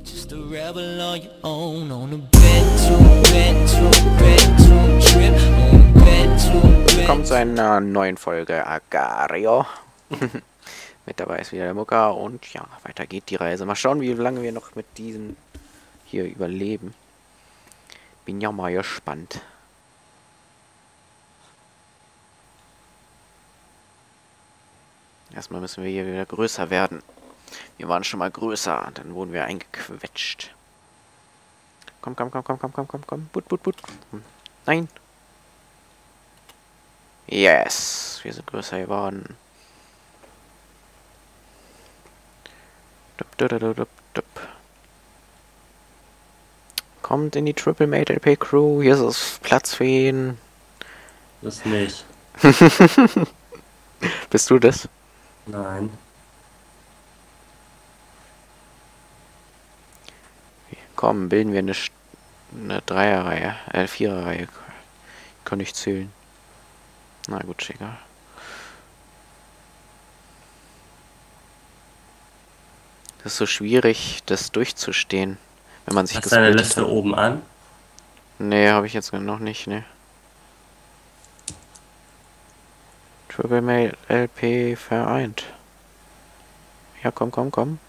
Just a rebel on your own on a trip. Willkommen zu einer neuen Folge Agario. Mit dabei ist wieder der Mucka und ja, weiter geht die Reise. Mal schauen, wie lange wir noch mit diesem hier überleben. Bin ja mal gespannt. Erstmal müssen wir hier wieder größer werden. Wir waren schon mal größer, dann wurden wir eingequetscht. Komm. But. Nein. Yes, wir sind größer geworden. Kommt in die Triple Mate LP Crew. Hier ist es Platz für ihn. Das nicht. Bist du das? Nein. Komm, bilden wir eine Dreierreihe, Viererreihe. Kann ich zählen. Na gut, egal. Das ist so schwierig, das durchzustehen, wenn man sich Hast du deine gesplittet Liste hat. oben an? Nee, habe ich jetzt noch nicht, ne. Triple Mail LP vereint. Ja, komm. Komm.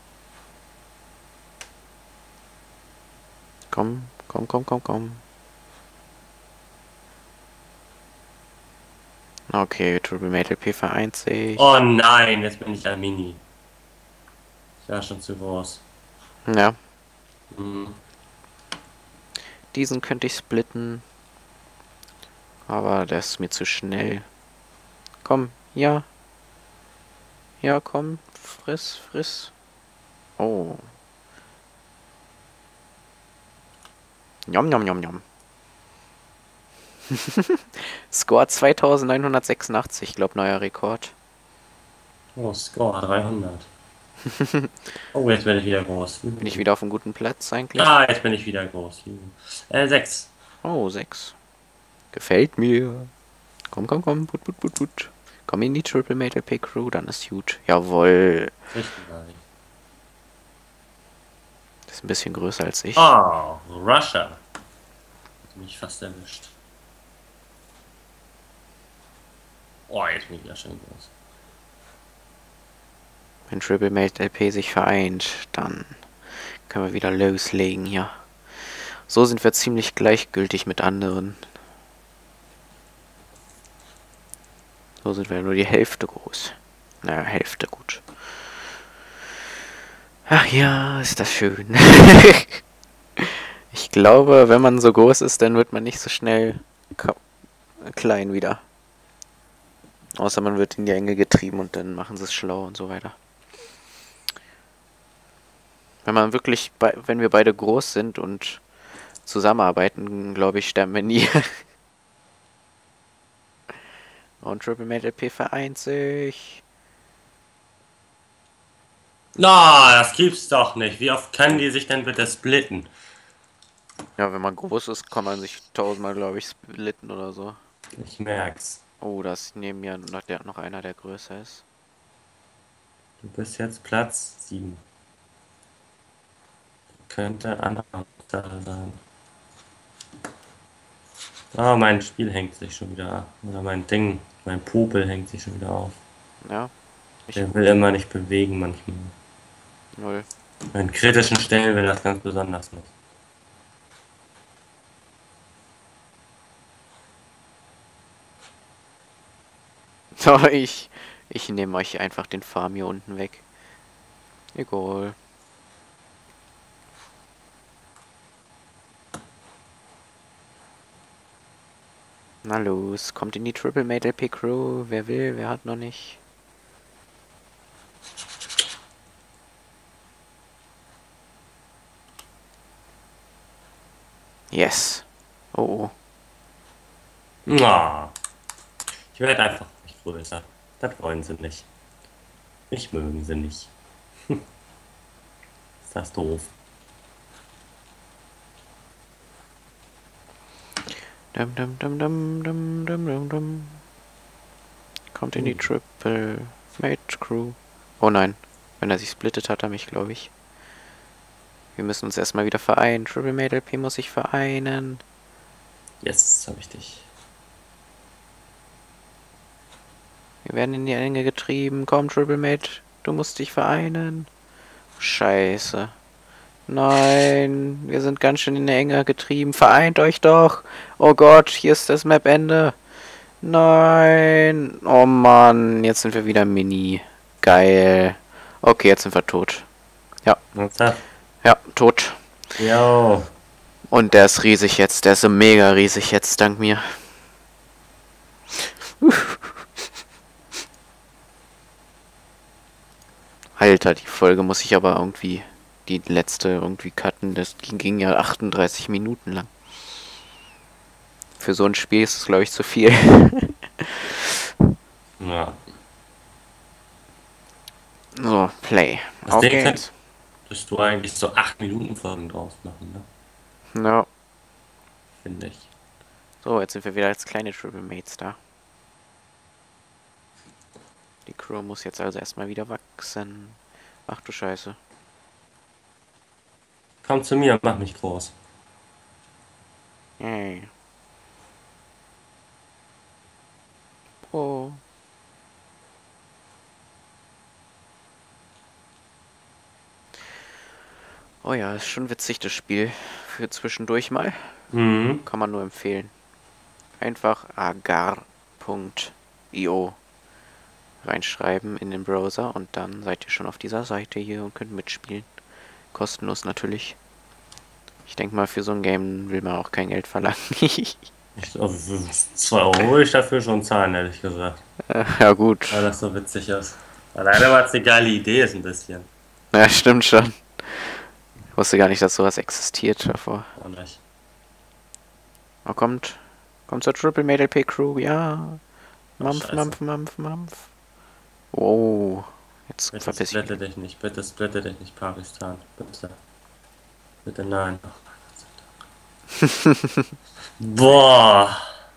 Okay, Triple Mail LP vereint sich. Oh nein, jetzt bin ich ein Mini. Ich war schon zu groß. Ja, Hm. diesen könnte ich splitten. Aber der ist mir zu schnell. Komm, ja. Ja, komm, friss. Oh. Njom. Score 2986, glaub neuer Rekord. Oh, Score 300. Oh, jetzt bin ich wieder groß. Bin ich wieder auf einem guten Platz eigentlich? Ah, jetzt bin ich wieder groß. 6. Oh, 6. Gefällt mir. Komm. Put. Komm in die Triple Metal Pick Crew, dann ist gut. Jawohl. Richtig geil. Das ist ein bisschen größer als ich. Oh, Russia. Hat mich fast erwischt. Oh, jetzt bin ich wieder schön groß. Wenn Triple Mate LP sich vereint, dann können wir wieder loslegen hier. So sind wir ziemlich gleichgültig mit anderen. So sind wir nur die Hälfte groß. Naja, Hälfte gut. Ach ja, ist das schön. Ich glaube, wenn man so groß ist, dann wird man nicht so schnell klein wieder. Außer man wird in die Enge getrieben und dann machen sie es schlau und so weiter. Wenn man wirklich, wenn wir beide groß sind und zusammenarbeiten, glaube ich, sterben wir nie. Und Triple Mate LP vereint sich. Na, das gibt's doch nicht. Wie oft können die sich denn bitte splitten? Ja, wenn man groß ist, kann man sich 1000-mal, glaube ich, splitten oder so. Ich merk's. Oh, da ist neben mir noch einer, der größer ist. Du bist jetzt Platz 7. Könnte anderer sein. Oh, mein Spiel hängt sich schon wieder ab. Oder mein Popel hängt sich schon wieder auf. Ja. Der will immer nicht bewegen manchmal. 0. An kritischen Stellen will das ganz besonders nicht. So, ich nehme euch einfach den Farm hier unten weg. Egal. Na los, kommt in die Triple Mate LP Crew. Wer will, wer hat noch nicht. Yes. Oh. Na, ich werde einfach nicht größer. Das wollen sie nicht. Mich mögen sie nicht. Ist das doof? Kommt in die Triple Mate Crew. Oh nein. Wenn er sich splittet, hat er mich, glaube ich. Wir müssen uns erstmal wieder vereinen. Triple Mate LP muss sich vereinen. Jetzt habe ich dich. Wir werden in die Enge getrieben. Komm, Triple Mate, du musst dich vereinen. Scheiße. Nein, wir sind ganz schön in die Enge getrieben. Vereint euch doch. Oh Gott, hier ist das Map-Ende. Nein. Oh Mann, jetzt sind wir wieder Mini. Geil. Okay, jetzt sind wir tot. Ja, tot. Jo. Und der ist riesig jetzt. Der ist so mega riesig jetzt, dank mir. Alter, die Folge muss ich aber irgendwie... Die letzte irgendwie cutten. Das ging ja 38 Minuten lang. Für so ein Spiel ist es, glaube ich, zu viel. Ja. So, Play. Das Auf Ding geht's. Müsstest du eigentlich so 8 Minuten Folgen draus machen, ne? Ja. Finde ich. So, jetzt sind wir wieder als kleine Triple Mates da. Die Crew muss jetzt also erstmal wieder wachsen. Ach du Scheiße. Komm zu mir, mach mich groß. Hey. Oh. Oh ja, ist schon witzig, das Spiel. Für zwischendurch mal. Mhm. Kann man nur empfehlen. Einfach agar.io reinschreiben in den Browser und dann seid ihr schon auf dieser Seite hier und könnt mitspielen. Kostenlos natürlich. Ich denke mal, für so ein Game will man auch kein Geld verlangen. Also für 2 Euro würde ich dafür schon zahlen, ehrlich gesagt. Ja gut. Weil das so witzig ist. Alleine weil es eine geile Idee ist, ein bisschen. Ja, stimmt schon. Ich wusste gar nicht, dass sowas existiert davor. Auch nicht. Oh, kommt zur Triple Mate LP Crew, ja. Mampf, Scheiße. Mampf, Mampf, Mampf. Wow. Jetzt Bitte verpiss ich splitte mich. dich nicht, bitte splitte dich nicht, Pakistan. Bitte. Bitte nein. Oh, Gott sei Dank. Boah!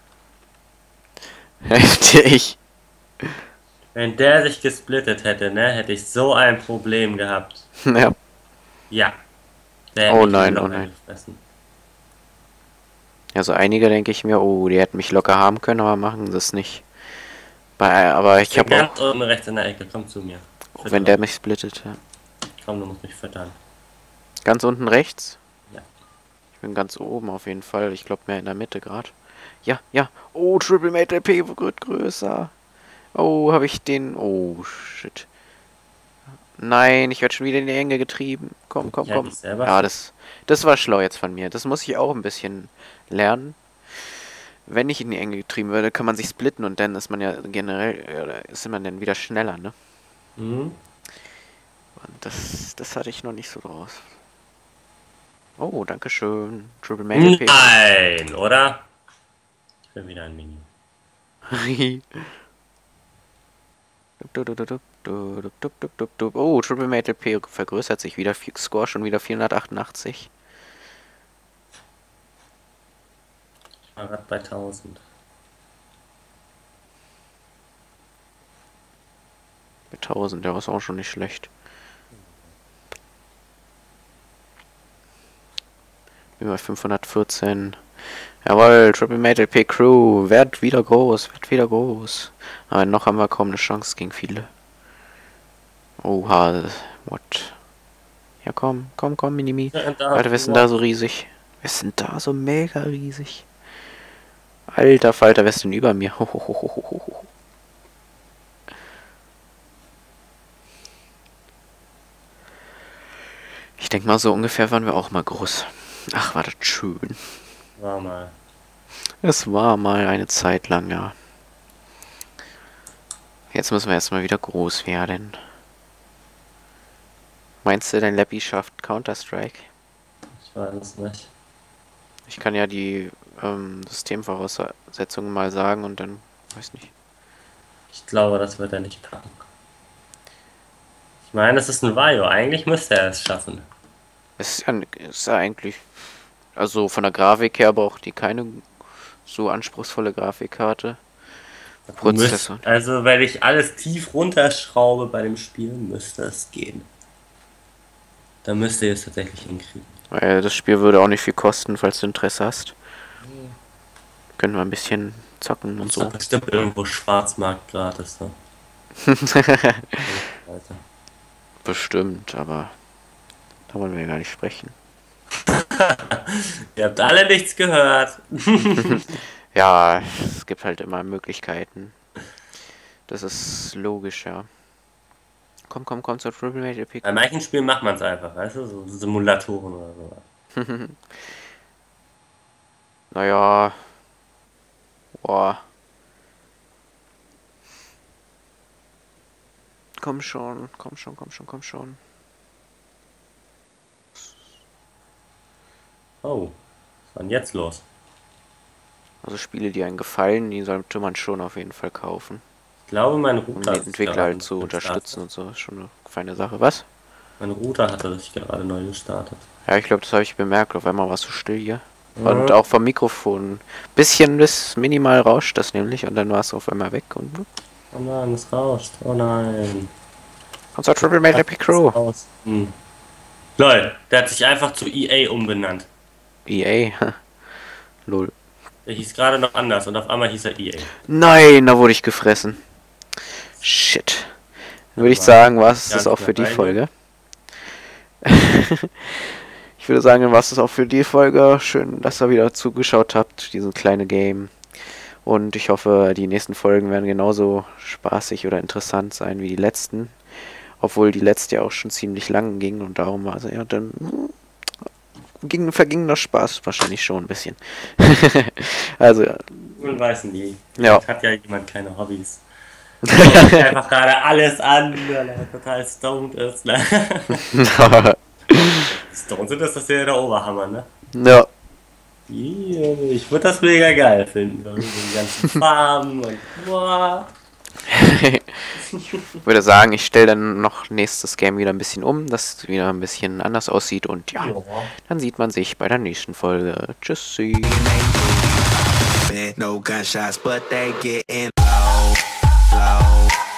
Heftig. Wenn der sich gesplittet hätte, ne, hätte ich so ein Problem gehabt. Ja. Ja. Der Oh hätte mich nein, locker oh nein. gefressen. Also einige denke ich mir, oh, die hätten mich locker haben können, aber machen das nicht. Aber ich habe Ganz auch, unten rechts in der Ecke, komm zu mir. wenn der mich splittet, ja. Komm, du musst mich füttern. Ganz unten rechts? Ja. Ich bin ganz oben auf jeden Fall. Ich glaube mehr in der Mitte gerade. Ja, ja. Oh, Triple Mate LP wird größer. Oh, habe ich den... Oh, shit. Nein, ich werde schon wieder in die Enge getrieben. Komm, komm, Ja, komm. dich selber Ja, das war schlau jetzt von mir. Das muss ich auch ein bisschen lernen. Wenn ich in die Enge getrieben werde, kann man sich splitten und dann ist man ja generell... Oder ist man dann wieder schneller, ne? Mhm. Und das hatte ich noch nicht so draus. Oh, danke schön. Triple Mate LP. Nein, oder? Ich bin wieder ein Mini. Oh, Triple Mate LP vergrößert sich wieder. Score schon wieder 488. Ich war gerade bei 1000. Bei 1000, der ist auch schon nicht schlecht. Bin bei 514. Jawohl, Triple Mate LP Crew. Wird wieder groß, wird wieder groß. Aber noch haben wir kaum eine Chance gegen viele. Oha, what? Ja, komm, komm, komm, Minimi. Alter, wir sind da so riesig. Wir sind da so mega riesig. Alter Falter, wer ist denn über mir? Hohohohoho. Ich denke mal, so ungefähr waren wir auch mal groß. Ach, war das schön. War mal. Es war mal eine Zeit lang, ja. Jetzt müssen wir erstmal wieder groß werden. Meinst du, dein Lappy schafft Counter-Strike? Ich weiß es nicht. Ich kann ja die Systemvoraussetzungen mal sagen und dann, weiß nicht. Ich glaube, das wird er nicht packen. Ich meine, es ist ein Vario. Eigentlich müsste er es schaffen. Es ist ja eigentlich, also von der Grafik her braucht die keine so anspruchsvolle Grafikkarte. Prozessor. Also, wenn ich alles tief runterschraube bei dem Spiel, müsste es gehen. Da müsst ihr es tatsächlich hinkriegen. Weil das Spiel würde auch nicht viel kosten, falls du Interesse hast. Können wir ein bisschen zocken und Das so. ist bestimmt irgendwo Schwarzmarkt gratis, ne? Alter. Bestimmt, aber da wollen wir ja gar nicht sprechen. Ihr habt alle nichts gehört. Ja, es gibt halt immer Möglichkeiten. Das ist logisch, ja. Komm zur Triple Major Pick. Bei manchen Spielen macht man es einfach, weißt du? So Simulatoren oder so. Naja. Boah. Komm schon. Oh, was war denn jetzt los? Also Spiele, die einen gefallen, die sollte man schon auf jeden Fall kaufen. Ich glaube, mein Um Router den Entwickler halt zu unterstützen und so. Ist schon eine feine Sache. Was? Mein Router hatte sich gerade neu gestartet. Ja, ich glaube, das habe ich bemerkt. Auf einmal war es so still hier. Und auch vom Mikrofon. Bisschen bis minimal rauscht das nämlich und dann war es auf einmal weg und Oh nein, es rauscht. Oh nein. kommt zur Triple Major Pick Crew. Aus. Lol, der hat sich einfach zu EA umbenannt. EA. Lol. Der hieß gerade noch anders und auf einmal hieß er EA. Nein, da wurde ich gefressen. Shit. Dann würde ich sagen, was ist das auch für die Folge? Ich würde sagen, was ist auch für die Folge. Schön, dass ihr wieder zugeschaut habt, dieses kleine Game. Und ich hoffe, die nächsten Folgen werden genauso spaßig oder interessant sein wie die letzten. Obwohl die letzte ja auch schon ziemlich lang ging und darum war ja dann verging das Spaß wahrscheinlich schon ein bisschen. Also, Man weiß nie. ja. Vielleicht hat ja jemand keine Hobbys. Schaut einfach gerade alles an, weil er total stoned ist. Ne? Stoned sind das ja der Oberhammer, ne? Ja. Ich würde das mega geil finden. So die ganzen Farben und boah. Ich würde sagen, ich stelle dann noch nächstes Game wieder ein bisschen um, dass es wieder ein bisschen anders aussieht und ja, dann sieht man sich bei der nächsten Folge. Tschüssi. No gunshots, but they getting low.